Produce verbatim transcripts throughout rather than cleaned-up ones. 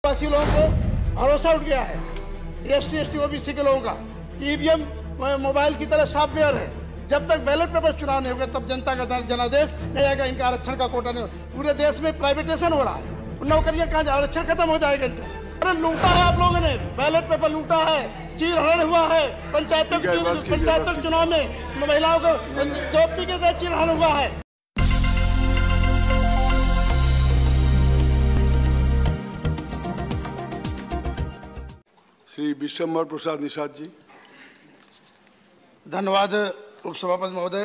आदिवासी लोगों को भरोसा उठ गया है S C S T OBC के लोगों का। ईवीएम मोबाइल की तरह सॉफ्टवेयर है। जब तक बैलेट पेपर चुनाव नहीं होगा तब जनता का जनादेश नहीं आएगा। इनका आरक्षण का कोटा नहीं होगा। पूरे देश में प्राइवेटाइजेशन हो रहा है, नौकरियां कहाँ जाए, आरक्षण खत्म हो जाएगा इनका। अरे लूटा है आप लोगों ने, बैलेट पेपर लूटा है, चीर हरण हुआ है, पंचायतों पंचायतों चुनाव में महिलाओं को दोस्ती के साथ चीर हरण हुआ है। श्री विश्वम्भर प्रसाद निषाद जी। धन्यवाद उपसभापति महोदय।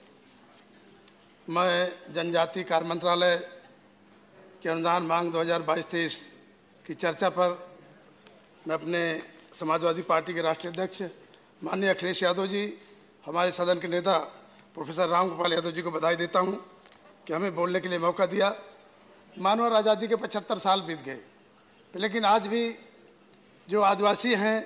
मैं जनजाति कार्य मंत्रालय के अनुदान मांग दो हज़ार बाईस तेईस की चर्चा पर मैं अपने समाजवादी पार्टी के राष्ट्रीय अध्यक्ष माननीय अखिलेश यादव जी, हमारे सदन के नेता प्रोफेसर राम गोपाल यादव जी को बधाई देता हूं कि हमें बोलने के लिए मौका दिया। मानव आज़ादी के पचहत्तर साल बीत गए, लेकिन आज भी जो आदिवासी हैं,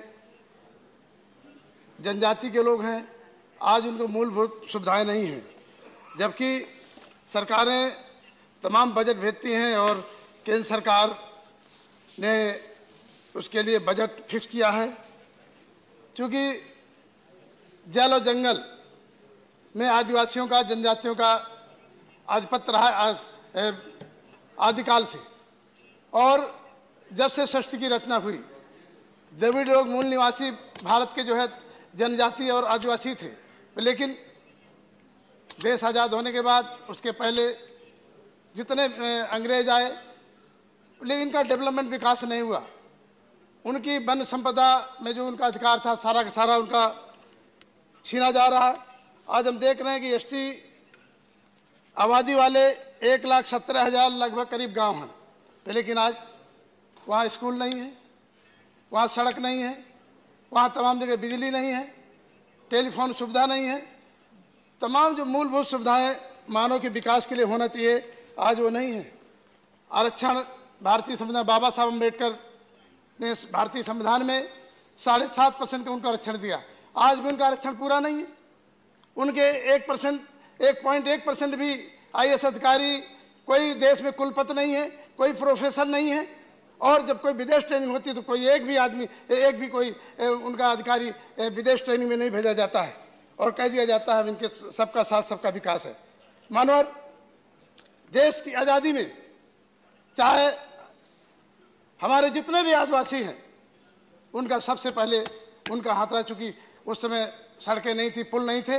जनजाति के लोग हैं, आज उनको मूलभूत सुविधाएं नहीं हैं। जबकि सरकारें तमाम बजट भेजती हैं और केंद्र सरकार ने उसके लिए बजट फिक्स किया है। क्योंकि जल और जंगल में आदिवासियों का, जनजातियों का आधिपत्य रहा है आदिकाल से। और जब से सृष्टि की रचना हुई, द्रविड़ लोग मूल निवासी भारत के जो है जनजाति और आदिवासी थे, लेकिन देश आज़ाद होने के बाद उसके पहले जितने अंग्रेज आए, लेकिन इनका डेवलपमेंट विकास नहीं हुआ। उनकी वन संपदा में जो उनका अधिकार था सारा का सारा उनका छीना जा रहा है। आज हम देख रहे हैं कि एसटी आबादी वाले एक लाख सत्रह हज़ार लगभग करीब गांव हैं, लेकिन आज वहाँ स्कूल नहीं है, वहाँ सड़क नहीं है, वहाँ तमाम जगह बिजली नहीं है, टेलीफोन सुविधा नहीं है। तमाम जो मूलभूत सुविधाएं मानव के विकास के लिए होना चाहिए, आज वो नहीं है। आरक्षण भारतीय संविधान, बाबा साहब अम्बेडकर ने भारतीय संविधान में साढ़े सात परसेंट का उनका आरक्षण दिया। आज भी उनका आरक्षण पूरा नहीं है। उनके एक परसेंट एक पॉइंट एक परसेंट भी आई ए एस अधिकारी, कोई देश में कुलपति नहीं है, कोई प्रोफेसर नहीं है। और जब कोई विदेश ट्रेनिंग होती है तो कोई एक भी आदमी, एक भी कोई उनका अधिकारी विदेश ट्रेनिंग में नहीं भेजा जाता है और कह दिया जाता है इनके सबका साथ सबका विकास है। मानव देश की आज़ादी में चाहे हमारे जितने भी आदिवासी हैं, उनका सबसे पहले उनका हाथ रहा। चूँकि उस समय सड़कें नहीं थी, पुल नहीं थे,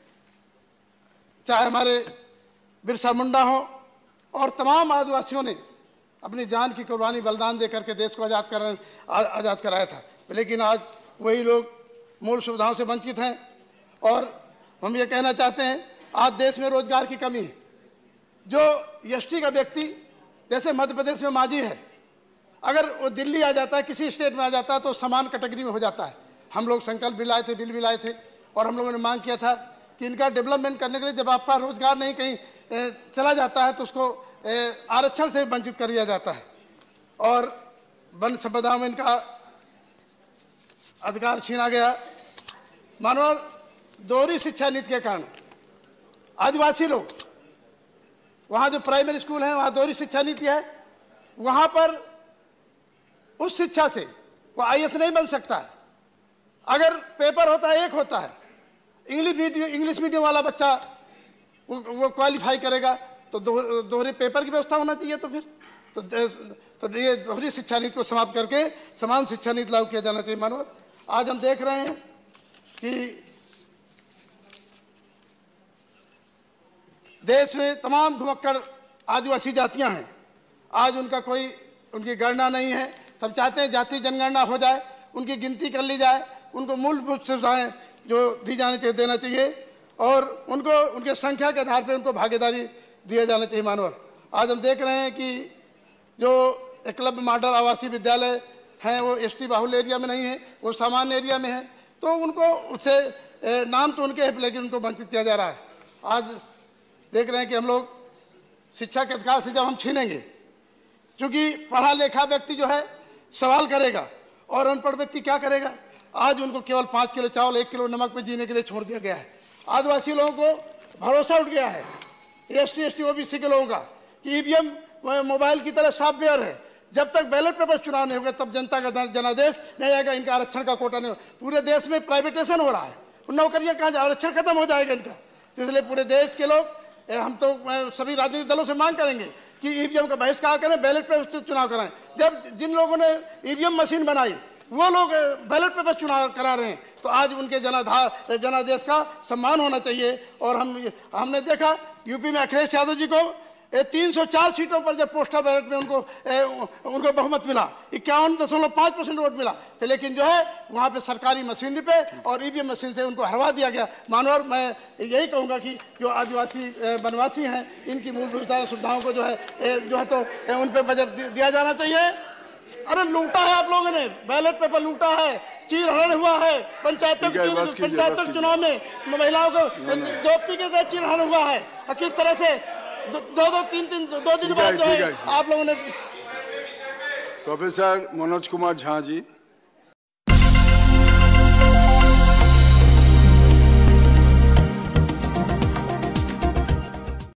चाहे हमारे बिरसा मुंडा हो और तमाम आदिवासियों ने अपनी जान की कुर्बानी बलिदान दे करके देश को आज़ाद कर आज़ाद कराया था। लेकिन आज वही लोग मूल सुविधाओं से वंचित हैं। और हम ये कहना चाहते हैं, आज देश में रोजगार की कमी है। जो एस टी का व्यक्ति, जैसे मध्य प्रदेश में मांझी है, अगर वो दिल्ली आ जाता है, किसी स्टेट में आ जाता है, तो समान कैटेगरी में हो जाता है। हम लोग संकल्प भी लाए थे, बिल भी लाए थे, और हम लोगों ने मांग किया था कि इनका डेवलपमेंट करने के लिए जब आपका रोजगार नहीं कहीं चला जाता है तो उसको आरक्षण से वंचित कर दिया जाता है। और वन संपदा में इनका अधिकार छीना गया। मानव दोहरी शिक्षा नीति के कारण आदिवासी लोग, वहाँ जो प्राइमरी स्कूल है वहाँ दोहरी शिक्षा नीति है, वहाँ पर उस शिक्षा से वो आई ए एस नहीं बन सकता है। अगर पेपर होता है, एक होता है, इंग्लिश मीडियम इंग्लिश मीडियम वाला बच्चा वो, वो क्वालिफाई करेगा, तो दोहरे पेपर की व्यवस्था होना चाहिए। तो फिर तो, तो ये दोहरी शिक्षा नीति को समाप्त करके समान शिक्षा नीति लागू किया जाना चाहिए। मानव आज हम देख रहे हैं कि देश में तमाम घुमक्कड़ आदिवासी जातियां हैं, आज उनका कोई उनकी गणना नहीं है। तो हम चाहते हैं जाति जनगणना हो जाए, उनकी गिनती कर ली जाए, उनको मूलभूत सुविधाएं जो दी जानी चाहिए देना चाहिए, और उनको उनके संख्या के आधार पर उनको भागीदारी दिया जाना चाहिए। मानव आज हम देख रहे हैं कि जो एकलव्य मॉडल आवासीय विद्यालय हैं वो एस टी बाहुल्य एरिया में नहीं है, वो सामान्य एरिया में है, तो उनको उससे नाम तो उनके हैं लेकिन उनको वंचित किया जा रहा है। आज देख रहे हैं कि हम लोग शिक्षा के अधिकार से जब हम छीनेंगे, क्योंकि पढ़ा लिखा व्यक्ति जो है सवाल करेगा और अनपढ़ व्यक्ति क्या करेगा। आज उनको केवल पाँच किलो चावल, एक किलो नमक में जीने के लिए छोड़ दिया गया है। आदिवासी लोगों को भरोसा उठ गया है S C S T O B C के लोगों का कि ईवीएम मोबाइल की तरह सॉफ्टवेयर है, जब तक बैलेट पेपर चुनाव नहीं होगा तब जनता का जनादेश नहीं आएगा, इनका आरक्षण का कोटा नहीं होगा। पूरे देश में प्राइवेटेशन हो रहा है, नौकरियां कहाँ जाए, आरक्षण खत्म हो जाएगा इनका। तो इसलिए पूरे देश के लोग, हम तो सभी राजनीतिक दलों से मांग करेंगे कि ईवीएम का बहिष्कार करें, बैलेट पेपर चुनाव कराएं। जब जिन लोगों ने ईवीएम मशीन बनाई वो लोग बैलेट पेपर चुनाव करा रहे हैं, तो आज उनके जनाधार जनादेश का सम्मान होना चाहिए। और हम हमने देखा यूपी में अखिलेश यादव जी को तीन सौ चार सीटों पर जब पोस्टल बैलेट में उनको ए, उनको बहुमत मिला, इक्यावन दशमलव पाँच परसेंट वोट मिला, तो लेकिन जो है वहाँ पे सरकारी मशीनरी पे और ईवीएम मशीन से उनको हरवा दिया गया। मानवर मैं यही कहूँगा कि जो आदिवासी वनवासी हैं इनकी मूलभूत सुविधाओं को जो है जो है तो उन पर बजट दिया जाना चाहिए। अरे लूटा है आप लोगों ने, बैलेट पेपर लूटा है, चीर हरण हुआ है, पंचायतों पंचायतों चुनाव में महिलाओं को दोस्ती के साथ चीर हरण हुआ है। और किस तरह से दो दो तीन तीन दो दिन बाद जो है आप लोगों ने। प्रोफेसर मनोज कुमार झा जी।